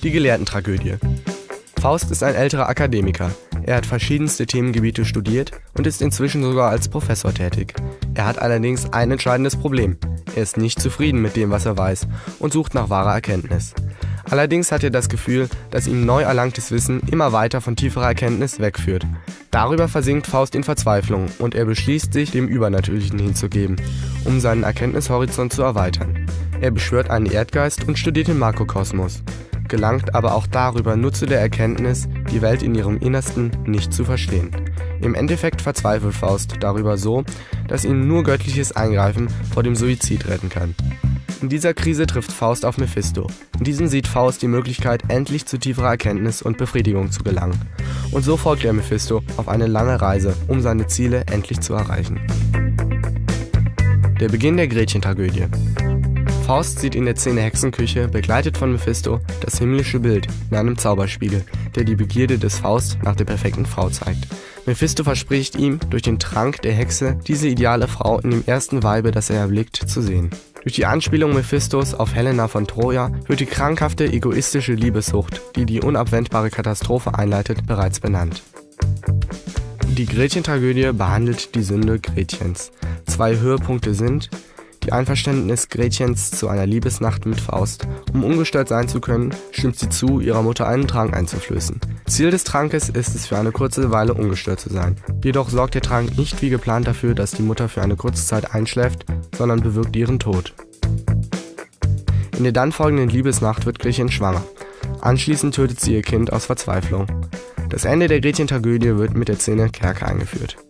Die Gelehrtentragödie. Faust ist ein älterer Akademiker. Er hat verschiedenste Themengebiete studiert und ist inzwischen sogar als Professor tätig. Er hat allerdings ein entscheidendes Problem. Er ist nicht zufrieden mit dem, was er weiß, und sucht nach wahrer Erkenntnis. Allerdings hat er das Gefühl, dass ihm neu erlangtes Wissen immer weiter von tieferer Erkenntnis wegführt. Darüber versinkt Faust in Verzweiflung und er beschließt, sich dem Übernatürlichen hinzugeben, um seinen Erkenntnishorizont zu erweitern. Er beschwört einen Erdgeist und studiert den Makrokosmos, gelangt aber auch darüber nur zu der Erkenntnis, die Welt in ihrem Innersten nicht zu verstehen. Im Endeffekt verzweifelt Faust darüber so, dass ihn nur göttliches Eingreifen vor dem Suizid retten kann. In dieser Krise trifft Faust auf Mephisto. In diesem sieht Faust die Möglichkeit, endlich zu tieferer Erkenntnis und Befriedigung zu gelangen. Und so folgt er Mephisto auf eine lange Reise, um seine Ziele endlich zu erreichen. Der Beginn der Gretchentragödie. Faust sieht in der Szene Hexenküche, begleitet von Mephisto, das himmlische Bild in einem Zauberspiegel, der die Begierde des Faust nach der perfekten Frau zeigt. Mephisto verspricht ihm, durch den Trank der Hexe diese ideale Frau in dem ersten Weibe, das er erblickt, zu sehen. Durch die Anspielung Mephistos auf Helena von Troja wird die krankhafte, egoistische Liebessucht, die die unabwendbare Katastrophe einleitet, bereits benannt. Die Gretchentragödie behandelt die Sünde Gretchens. 2 Höhepunkte sind: die Einverständnis Gretchens zu einer Liebesnacht mit Faust. Um ungestört sein zu können, stimmt sie zu, ihrer Mutter einen Trank einzuflößen. Ziel des Trankes ist es, für eine kurze Weile ungestört zu sein. Jedoch sorgt der Trank nicht wie geplant dafür, dass die Mutter für eine kurze Zeit einschläft, sondern bewirkt ihren Tod. In der dann folgenden Liebesnacht wird Gretchen schwanger. Anschließend tötet sie ihr Kind aus Verzweiflung. Das Ende der Gretchentragödie wird mit der Szene Kerker eingeführt.